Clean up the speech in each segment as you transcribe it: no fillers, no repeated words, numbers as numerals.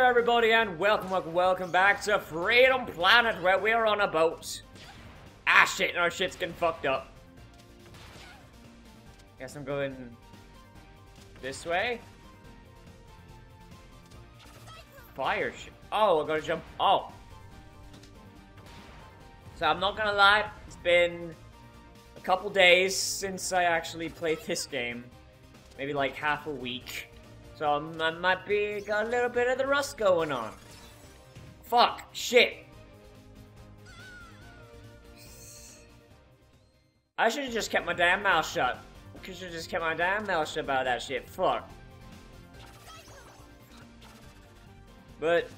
everybody, and welcome back to Freedom Planet, where we're on a boat. Ah, shit, our shit's getting fucked up. Guess I'm going this way. Fire shit. Oh, I gotta jump. Oh. So I'm not gonna lie, it's been a couple days since I actually played this game. Maybe like half a week. So I might be got a little bit of the rust going on. Fuck. Shit. I should have just kept my damn mouth shut. I should have just kept my damn mouth shut about that shit. Fuck. But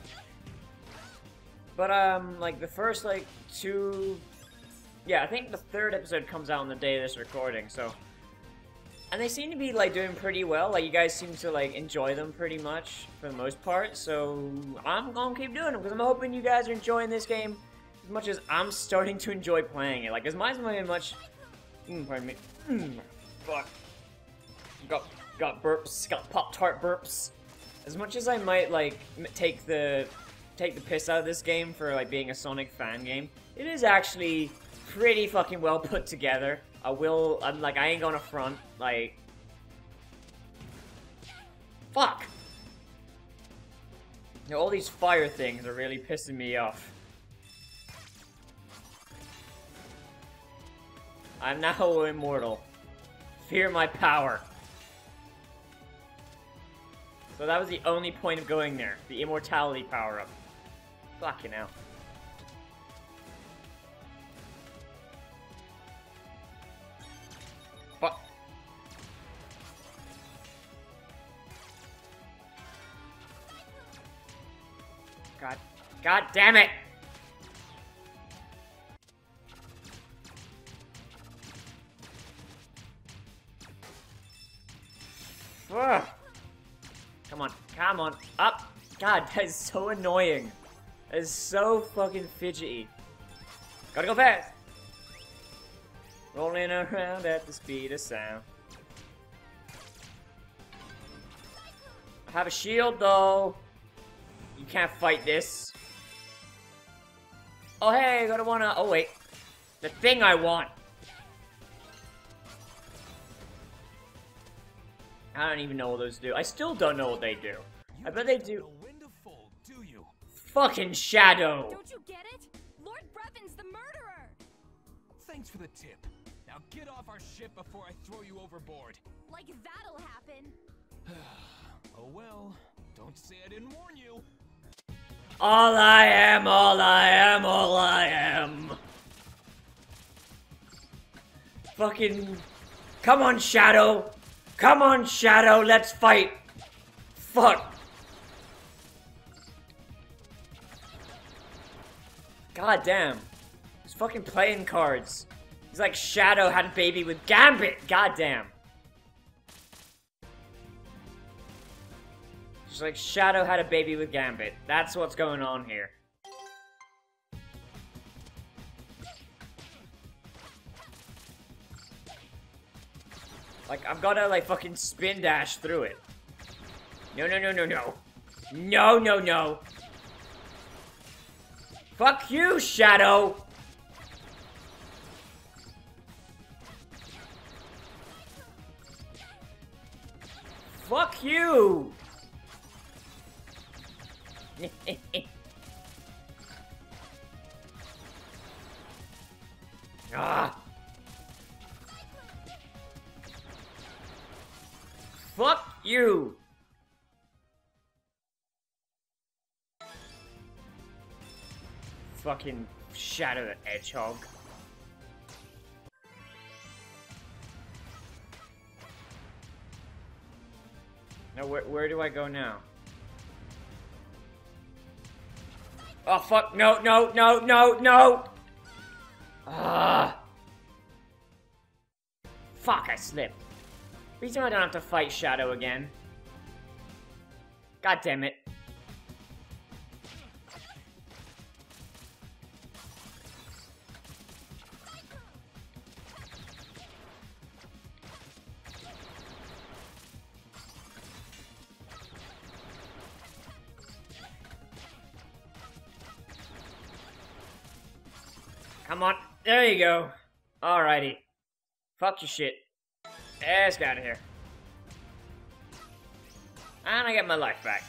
like the first like two, yeah, I think the third episode comes out on the day of this recording, so. And they seem to be, like, doing pretty well. Like, you guys seem to, like, enjoy them pretty much, for the most part. So, I'm gonna keep doing them, because I'm hoping you guys are enjoying this game as much as I'm starting to enjoy playing it. Like, as much... pardon me. Fuck. Got burps. Got Pop-Tart burps. As much as I might, like, take the piss out of this game for, like, being a Sonic fan game, it is actually pretty fucking well put together. I ain't gonna front, like... Fuck! You know, all these fire things are really pissing me off. I'm now immortal. Fear my power. So that was the only point of going there. The immortality power-up. Fucking hell. Fuck. God damn it! Ugh. Come on, up! God, that is so annoying. That is so fucking fidgety. Gotta go fast! Rolling around at the speed of sound. I have a shield, though. You can't fight this. Oh, hey, I gotta wanna... Oh, wait. The thing I want. I don't even know what those do. I still don't know what they do. I bet they do... Fucking Shadow! Don't you get it? Lord Brevon's the murderer! Thanks for the tip. Now get off our ship before I throw you overboard. Like that'll happen. Oh well, don't say I didn't warn you. All I am, all I am, all I am. Fucking... Come on, Shadow! Come on, Shadow, let's fight! Fuck! God damn. He's fucking playing cards. He's like Shadow had a baby with Gambit! God damn. Just like Shadow had a baby with Gambit. That's what's going on here. Like, I've gotta, like, fucking spin dash through it. No, no, no, no, no. No, no, no. Fuck you, Shadow! Fuck you! Ah! Fuck you! Fucking Shadow the Hedgehog. Now, where do I go now? Oh, fuck. No, no, no, no, no! Ah! Fuck, I slipped. Reason I don't have to fight Shadow again. God damn it. Come on. There you go. Alrighty. Fuck your shit. Let's get out of here. And I get my life back.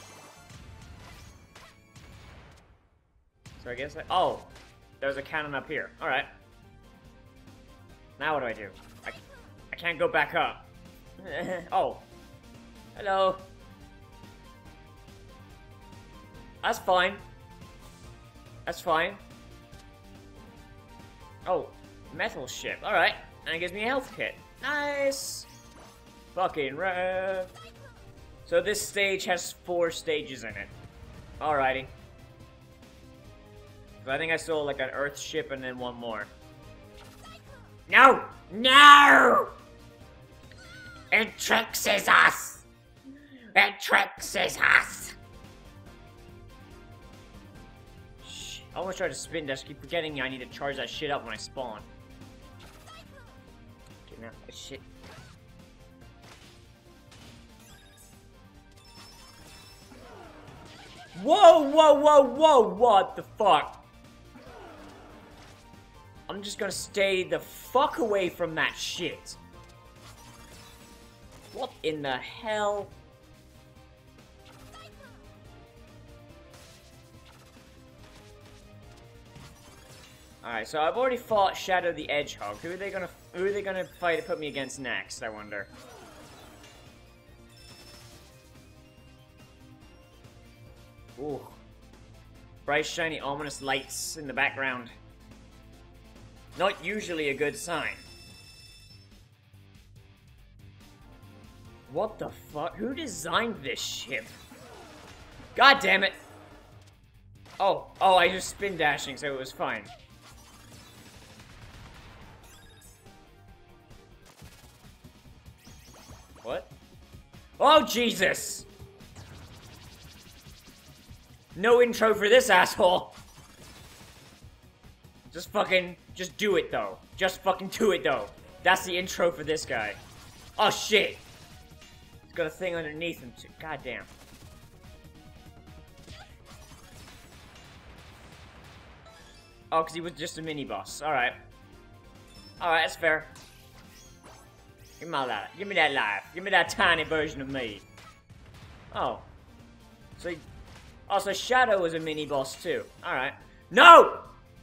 So I guess oh! There's a cannon up here. Alright. Now what do I do? I can't go back up. Oh. Hello. That's fine. That's fine. Oh. Metal ship. Alright. And it gives me a health kit. Nice! Fucking rev. So this stage has 4 stages in it. Alrighty. So I think I saw like an Earth ship and then one more. No! No! It tricks us! It tricks us! Shh. I almost tried to spin dash. Keep forgetting I need to charge that shit up when I spawn. Okay, now, shit. Whoa, whoa, whoa, whoa, what the fuck? I'm just gonna stay the fuck away from that shit. What in the hell? Alright, so I've already fought Shadow the Hedgehog. Who are they gonna fight to put me against next, I wonder? Ooh. Bright, shiny, ominous lights in the background. Not usually a good sign. What the fuck? Who designed this ship? God damn it! Oh, I just spin dashing, so it was fine. What? Oh, Jesus! No intro for this asshole! Just do it though. Just fucking do it though. That's the intro for this guy. Oh shit! He's got a thing underneath him too. God damn. Oh, because he was just a mini-boss. Alright. Alright, that's fair. Give me my life. Give me that life. Give me that tiny version of me. Oh. So, also Shadow was a mini-boss too. Alright. No!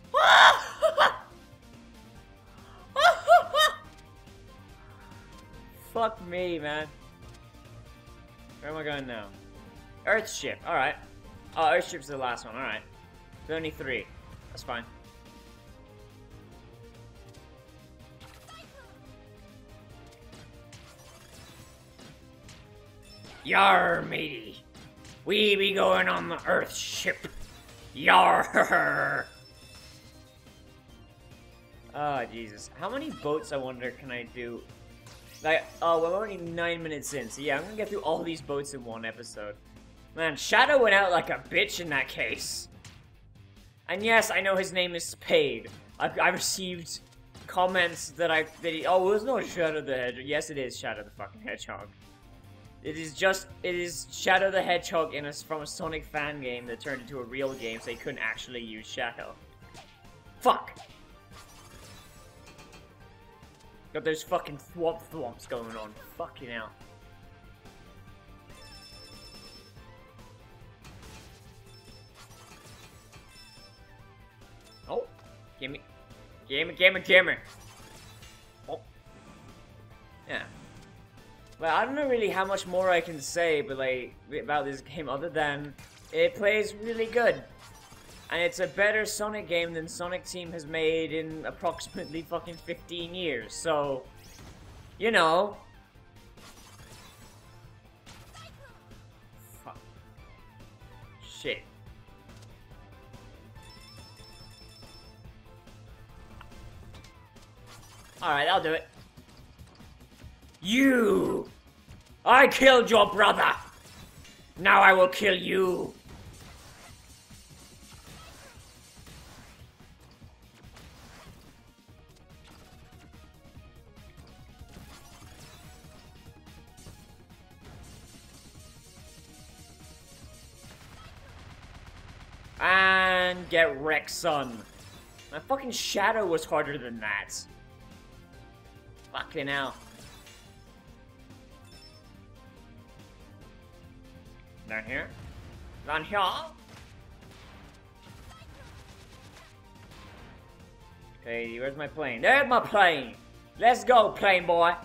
Fuck me, man. Where am I going now? Earthship. Alright. Oh, Earthship's the last one. Alright. There's only 3. That's fine. Yar, matey. We be going on the Earthship. Yar. Oh, Jesus. How many boats, I wonder, can I do? Like, oh, we're only 9 minutes in, so yeah, I'm gonna get through all these boats in one episode. Man, Shadow went out like a bitch in that case. And yes, I know his name is Spade. I received comments that oh, there's no Shadow the Hedgehog. Yes, it is Shadow the fucking Hedgehog. It is Shadow the Hedgehog from a Sonic fan game that turned into a real game, so they couldn't actually use Shadow. Fuck! Got those fucking thwomps going on. Fucking hell. Oh, gimme. Oh. Yeah. Well, I don't know really how much more I can say, but like, about this game other than it plays really good. And it's a better Sonic game than Sonic Team has made in approximately fucking 15 years, so, you know. Fuck. Shit. Alright, I'll do it. You! I killed your brother! Now I will kill you! And get wrecked, son. My fucking shadow was harder than that. Fucking hell. Down here. Down here. Okay, where's my plane? There's my plane! Let's go, plane boy!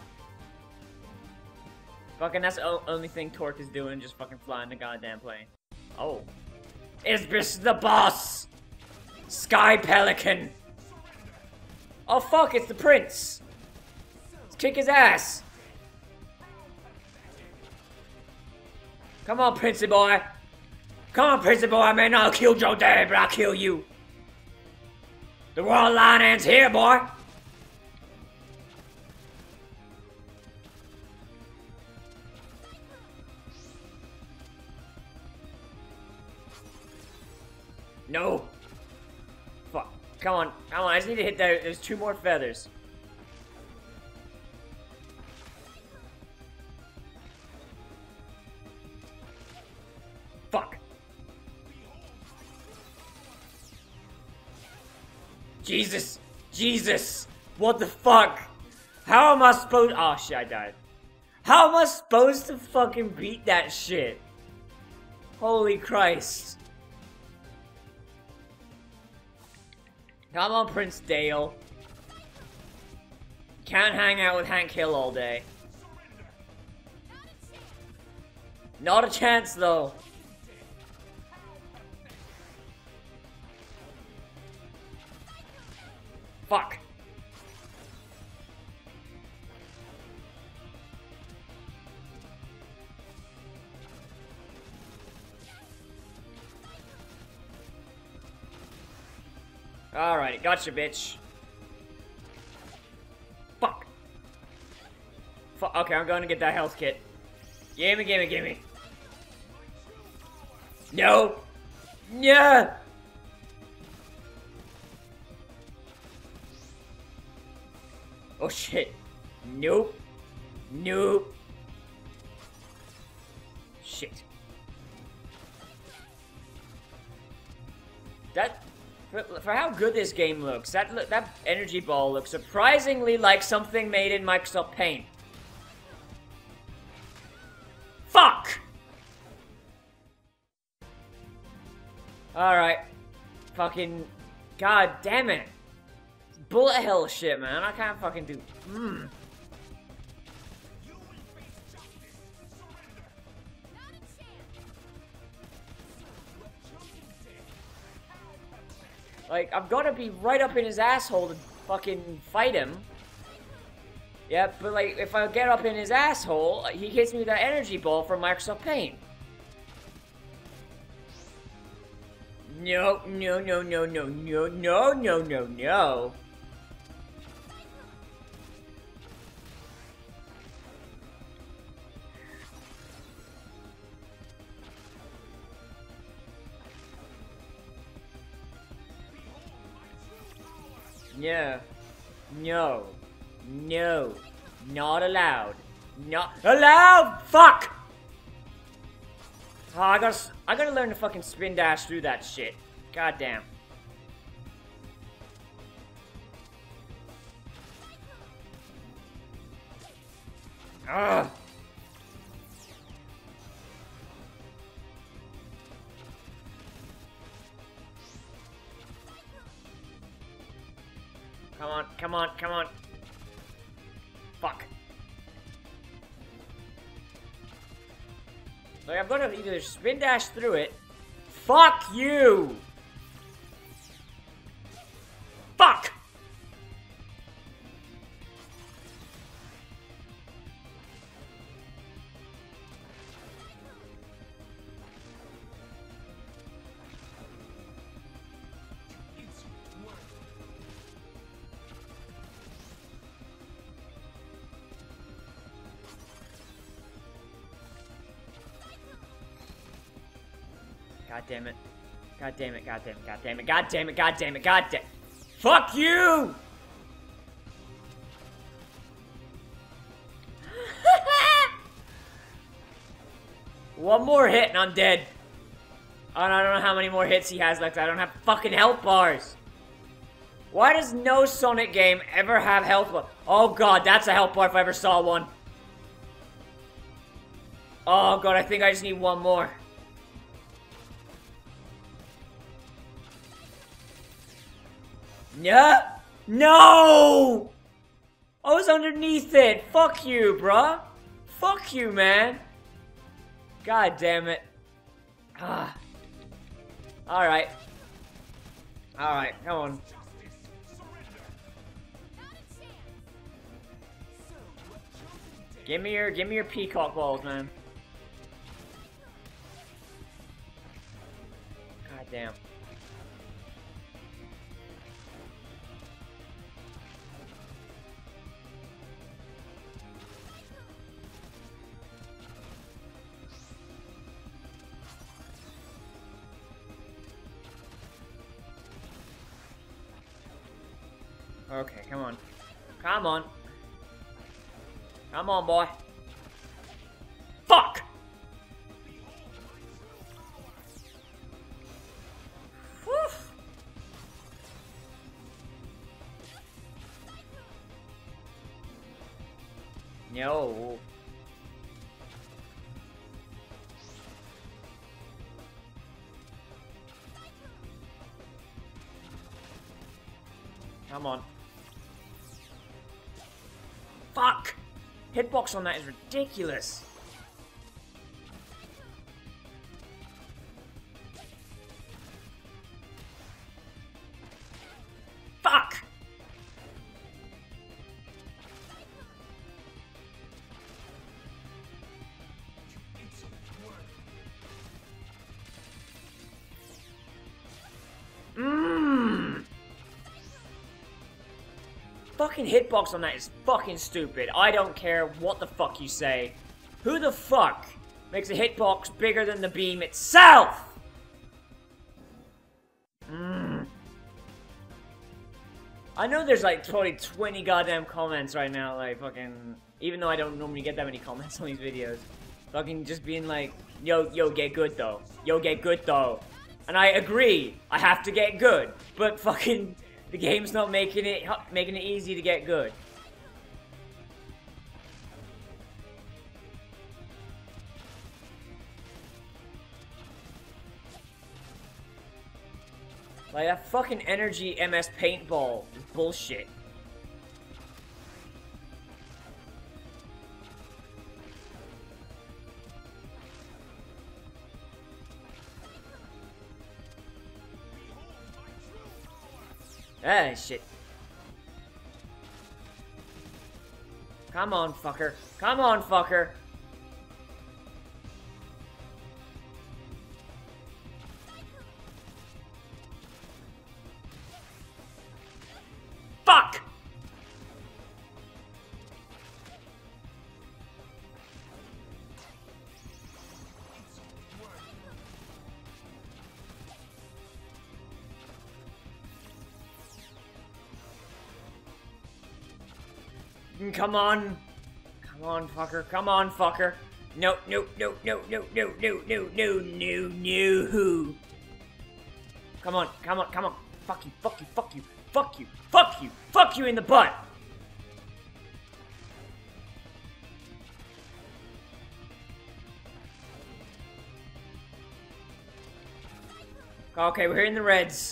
Fucking, that's the only thing Torque is doing, just fucking flying the goddamn plane. Oh. Is this the boss? Sky Pelican! Oh fuck, it's the prince! Let's kick his ass! Come on, Princey boy! Come on, Princey boy, man, I'll kill your dad, but I'll kill you! The world line ends here, boy! No! Fuck. Come on, come on, I just need to hit that. There's 2 more feathers. Fuck. Jesus! Jesus! What the fuck? How am I supposed— oh shit, I died. How am I supposed to fucking beat that shit? Holy Christ. Come on, Prince Dale. Can't hang out with Hank Hill all day. Not a chance, though. Fuck. Alright, gotcha, bitch. Fuck. Fuck. Okay, I'm going to get that health kit. Gimme, gimme, gimme. No. Yeah. Oh shit. Nope. Nope. Shit. That, for how good this game looks, that energy ball looks surprisingly like something made in Microsoft Paint. Fuck! Alright. Fucking, god damn it. Bullet hell shit, man. I can't fucking do. Like, I've got to be right up in his asshole to fucking fight him. Yeah, but like, if I get up in his asshole, he hits me with that energy ball from Microsoft Paint. No, no, no, no, no, no, no, no, no, no. No. No. No. Not allowed. Not allowed! Fuck! Oh, I gotta learn to fucking spin dash through that shit. God damn. Ugh. Come on, come on, come on. Fuck. Like, I'm gonna either spin dash through it. Fuck you! Fuck! God damn it. God damn it, god damn it, god damn it, god damn it, god damn it, god damn it. Fuck you! One more hit and I'm dead. I don't know how many more hits he has left. I don't have fucking health bars. Why does no Sonic game ever have health bar? Oh god, that's a health bar if I ever saw one. Oh god, I think I just need one more. Yeah? No! I was underneath it. Fuck you, bruh. Fuck you, man. God damn it. Ah. Alright. Alright, come on. Give me your peacock balls, man. God damn. Okay, come on. Come on. Come on, boy. Fuck! Whew. No. Come on. Fuck! Hitbox on that is ridiculous. Fuck! Fucking hitbox on that is fucking stupid. I don't care what the fuck you say. Who the fuck makes a hitbox bigger than the beam itself? I know there's like probably 20 goddamn comments right now, like fucking, even though I don't normally get that many comments on these videos. Fucking just being like, yo, get good though. Yo, get good though. And I agree, I have to get good. But fucking, the game's not making it easy to get good. Like that fucking energy MS paintball is bullshit. Ah, shit. Come on, fucker. Come on, fucker. Fuck! Come on. Come on, fucker. Come on, fucker. No, no, no, no, no, no, no, no, no, no, no. Come on, come on, come on. Fuck you, fuck you, fuck you, fuck you, fuck you, fuck you in the butt. Okay, we're in the reds.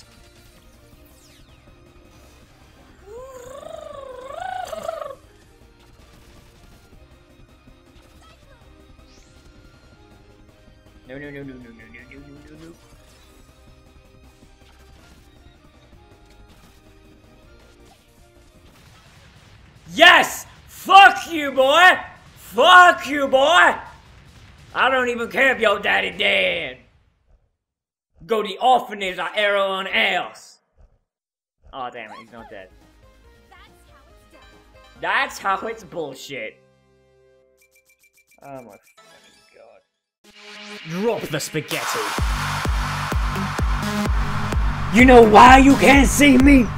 No, no, no, no, no, no, no, no, no, no. Yes! Fuck you, boy! Fuck you, boy! I don't even care if your daddy dead. Go to the orphanage or everyone else. Oh, damn it, he's not dead. That's how it's bullshit. Oh my fucking god. Drop the spaghetti. You know why you can't see me?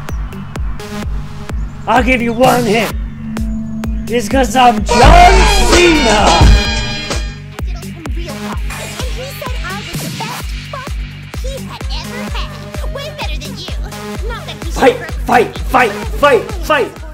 I'll give you one hint. It's cause I'm John Cena! Fight! Fight! Fight! Fight! Fight!